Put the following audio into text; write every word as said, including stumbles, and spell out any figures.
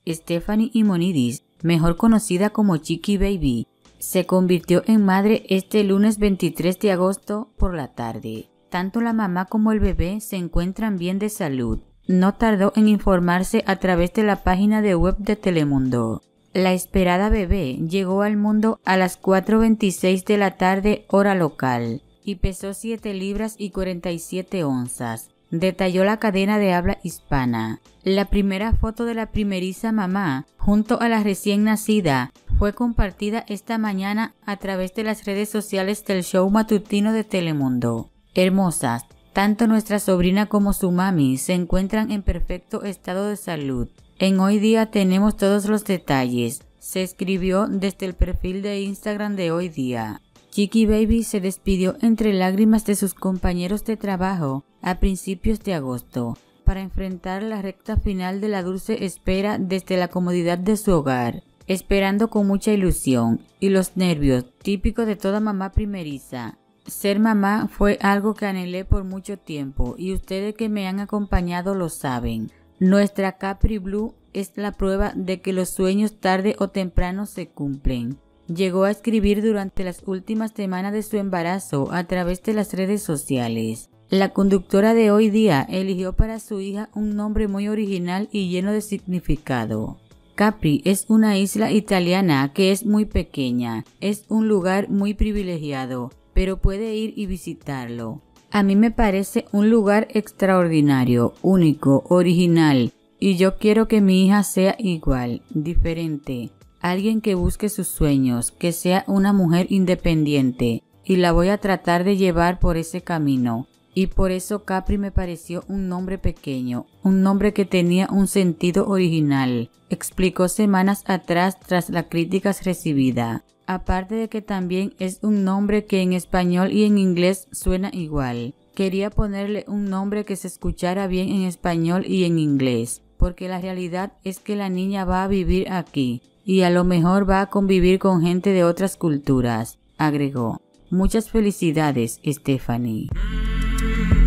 Stephanie Imonidis, mejor conocida como Chiqui Baby, se convirtió en madre este lunes veintitrés de agosto por la tarde. Tanto la mamá como el bebé se encuentran bien de salud. No tardó en informarse a través de la página de web de Telemundo. La esperada bebé llegó al mundo a las cuatro veintiséis de la tarde hora local y pesó siete libras y cuarenta y siete onzas, detalló la cadena de habla hispana. La primera foto de la primeriza mamá junto a la recién nacida fue compartida esta mañana a través de las redes sociales del show matutino de Telemundo. Hermosas, tanto nuestra sobrina como su mami se encuentran en perfecto estado de salud. En Hoy Día tenemos todos los detalles, se escribió desde el perfil de Instagram de Hoy Día. Chiqui Baby se despidió entre lágrimas de sus compañeros de trabajo a principios de agosto para enfrentar la recta final de la dulce espera desde la comodidad de su hogar, esperando con mucha ilusión y los nervios típicos de toda mamá primeriza. Ser mamá fue algo que anhelé por mucho tiempo y ustedes que me han acompañado lo saben. Nuestra Capri Blue es la prueba de que los sueños tarde o temprano se cumplen. Llegó a escribir durante las últimas semanas de su embarazo a través de las redes sociales. La conductora de Hoy Día eligió para su hija un nombre muy original y lleno de significado. Capri es una isla italiana que es muy pequeña, es un lugar muy privilegiado, pero puede ir y visitarlo. A mí me parece un lugar extraordinario, único, original, y yo quiero que mi hija sea igual, diferente, alguien que busque sus sueños, que sea una mujer independiente, y la voy a tratar de llevar por ese camino. Y por eso Capri me pareció un nombre pequeño, un nombre que tenía un sentido original, explicó semanas atrás tras las críticas recibidas. Aparte de que también es un nombre que en español y en inglés suena igual. Quería ponerle un nombre que se escuchara bien en español y en inglés, porque la realidad es que la niña va a vivir aquí y a lo mejor va a convivir con gente de otras culturas, agregó. Muchas felicidades, Stephanie.